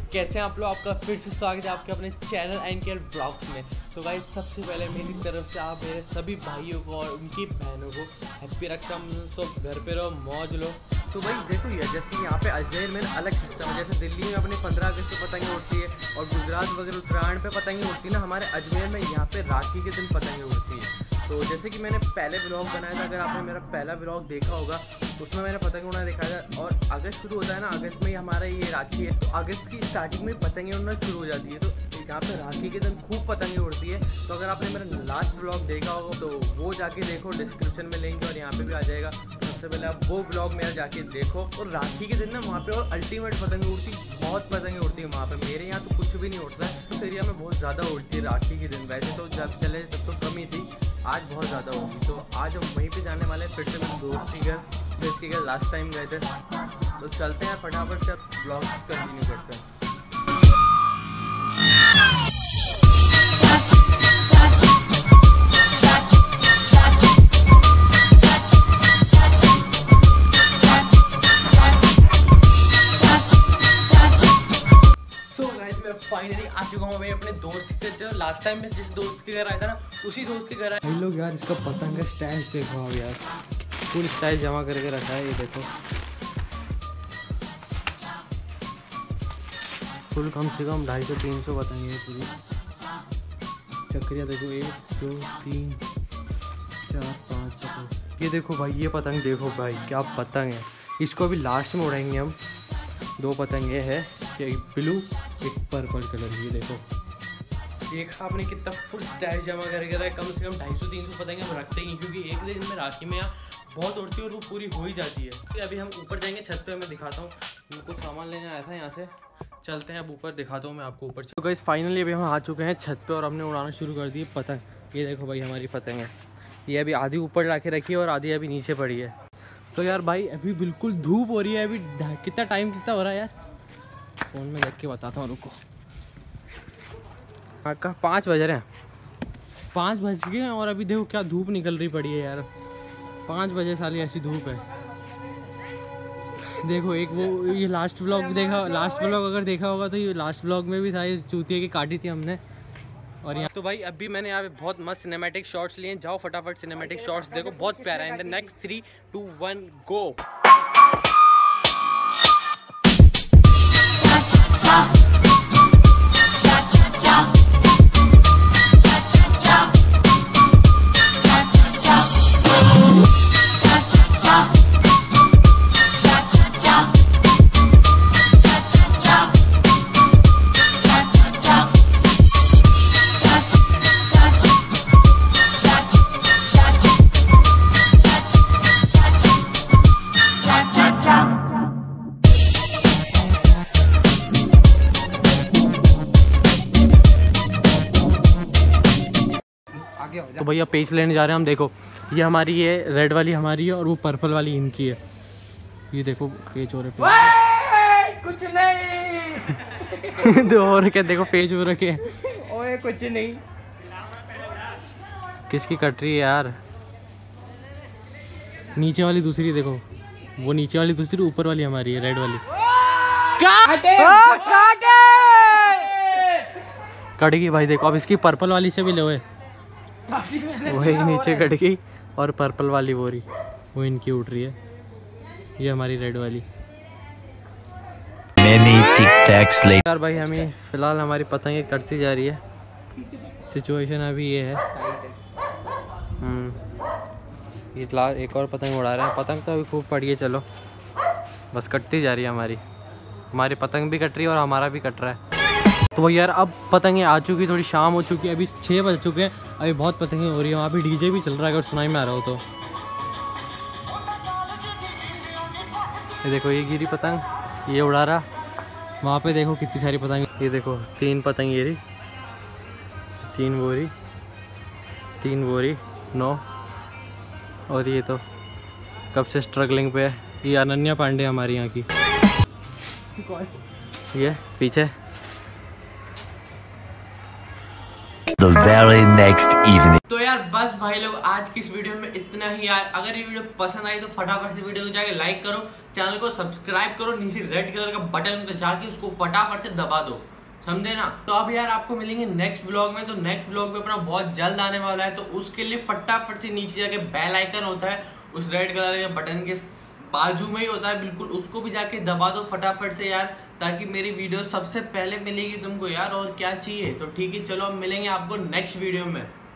कैसे हैं आप लोग। आपका फिर से स्वागत है आपके अपने चैनल एनकेआर ब्लॉग्स में। तो गाइस सबसे पहले मेरी तरफ से आप मेरे सभी भाइयों को और उनकी बहनों को हैप्पी रक्षाबंधन। सब घर पे रहो, मौज लो। तो भाई देखो ये जैसे यहाँ पे अजमेर में अलग सिस्टम है। जैसे दिल्ली में अपने 15 अगस्त को पतंगें उड़ती है और गुजरात वगैरह उत्तरायण पे पतंगें उड़ती है ना, हमारे अजमेर में यहाँ पे राखी के दिन पतंगें उड़ती है। तो जैसे कि मैंने पहले ब्लॉग बनाया था, अगर आपने मेरा पहला ब्लॉग देखा होगा तो उसमें मैंने पतंग उड़ना दिखाया था। और अगस्त शुरू होता है ना, अगस्त में हमारा ये राखी है, तो अगस्त की स्टार्टिंग में पतंगें उड़ना शुरू हो जाती है। तो यहाँ पे राखी के दिन खूब पतंगें उड़ती है। तो अगर आपने मेरा लास्ट ब्लॉग देखा होगा तो वो जाके देखो, डिस्क्रिप्शन में लिंक और यहाँ पे भी आ जाएगा। सबसे पहले आप वो ब्लॉग मेरा जाके देखो। और राखी के दिन ना वहाँ पे और अल्टीमेट पतंगें उड़ती, बहुत पतंगें उड़ती है वहाँ पे। मेरे यहाँ तो कुछ भी नहीं उड़ता है, उस एरिया में बहुत ज़्यादा उड़ती है राखी के दिन। वैसे तो जब चले तब तो कम ही थी, आज बहुत ज़्यादा होगी। तो आज हम वहीं पे जाने वाले हैं, फिर से मेरे दोस्त के घर, जिसके घर लास्ट टाइम गए थे। तो चलते हैं फटाफट से, अब ब्लॉग कंटिन्यू करते हैं। फाइनली आ चुका हूँ मैं अपने दोस्त से, जो लास्ट टाइम मैं जिस दोस्त के घर आया था ना, उसी दोस्त के घर आया। भाई लोग यार इसका पतंग का स्टैश देखो आप यार, फुल स्टैश जमा करके रखा है। ये देखो फुल कम से कम 250-300 पतंग है पूरी। चक्रिया देखो 1 2 3 4 5 6। ये देखो भाई, ये पतंग देखो भाई, क्या पतंग है। इसको अभी लास्ट में उड़ाएंगे हम। 2 पतंगे है, एक ब्लू एक पर्पल कलर। ये देखो देखा आपने कितना फुल स्टैश जमा करके रहा है। कम से कम 250-300 पतंगे हम रखते ही, क्योंकि एक दिन में राखी में यहाँ बहुत उड़ती है और वो पूरी हो ही जाती है। तो अभी हम ऊपर जाएंगे छत पे, मैं दिखाता हूँ। उनको सामान लेने आया था यहाँ से, चलते हैं अब ऊपर, दिखाता हूँ मैं आपको ऊपर। तो गाइस फाइनली अभी हम आ चुके हैं छत पे और हमने उड़ाना शुरू कर दी पतंग। ये देखो भाई हमारी पतंग है, ये अभी आधी ऊपर ला के रखी है और आधी अभी नीचे पड़ी है। तो यार भाई अभी बिल्कुल धूप हो रही है। अभी कितना टाइम कितना हो रहा है यार, फ़ोन में देख के बताता हूँ, रुको। का 5 बज रहे हैं, 5 बज गए और अभी देखो क्या धूप निकल रही पड़ी है यार। 5 बजे साली ऐसी धूप है। देखो एक वो ये लास्ट व्लॉग देखा, लास्ट व्लॉग अगर देखा होगा तो ये लास्ट व्लॉग में भी था, ये चूतिया की काटी थी हमने। और यहाँ तो भाई अभी मैंने यहाँ पे बहुत मस्त सिनेमैटिक शॉट्स लिए। जाओ फटाफट सिनेमैटिक शॉट्स देखो, बहुत प्यारा है। In the next 3 2 1 go. तो भैया पेच लेने जा रहे हैं हम। देखो ये हमारी, ये रेड वाली हमारी है और वो पर्पल वाली इनकी है। ये देखो पेच हो रहे, कुछ नहीं तो और क्या, देखो पेच हो रखे हैं। ओए कुछ नहीं, किसकी कट रही है यार। नीचे वाली दूसरी देखो, वो नीचे वाली दूसरी, ऊपर वाली हमारी है रेड वाली। कट गई भाई। देखो अब इसकी पर्पल वाली से भी ले, वही नीचे कट गई और पर्पल वाली वो रही, वो इनकी उठ रही है। ये हमारी रेड वाली। यार भाई हमें फिलहाल हमारी पतंगे कटती जा रही है। सिचुएशन अभी ये है। ये फिलहाल एक और पतंग उड़ा रहे हैं। पतंग तो अभी खूब पड़ी है, चलो बस कटती जा रही है हमारी पतंग भी कट रही है और हमारा भी कट रहा है। तो यार अब पतंगे आ चुकी, थोड़ी शाम हो चुकी है, अभी 6 बज चुके हैं। अभी बहुत पतंगे हो रही है। वहाँ पे डीजे भी चल रहा है, अगर सुनाई में आ रहा हो तो। ये देखो ये गिरी पतंग, ये उड़ा रहा। वहाँ पे देखो कितनी सारी पतंग। ये देखो 3 पतंग ये रही, 3 बोरी 3 बोरी 9। और ये तो कब से स्ट्रगलिंग पे है। ये अनन्या पांडे हमारी यहाँ की, ये पीछे। The very next evening. तो यार बस भाई लोग आज की इस वीडियो में इतना ही यार। अगर ये वीडियो पसंद आई तो फटाफट से वीडियो को जाके लाइक करो, चैनल को सब्सक्राइब करो, नीचे रेड कलर का बटन तो जाके उसको फटाफट से दबा दो, समझे ना। तो अब यार आपको मिलेंगे नेक्स्ट व्लॉग में। तो नेक्स्ट व्लॉग में अपना बहुत जल्द आने वाला है, तो उसके लिए फटाफट से नीचे जाके बेल आइकन होता है उस रेड कलर के बटन के बाजू में ही होता है बिल्कुल, उसको भी जाके दबा दो फटाफट से यार, ताकि मेरी वीडियो सबसे पहले मिलेगी तुमको यार। और क्या चाहिए, तो ठीक है चलो अब मिलेंगे आपको नेक्स्ट वीडियो में।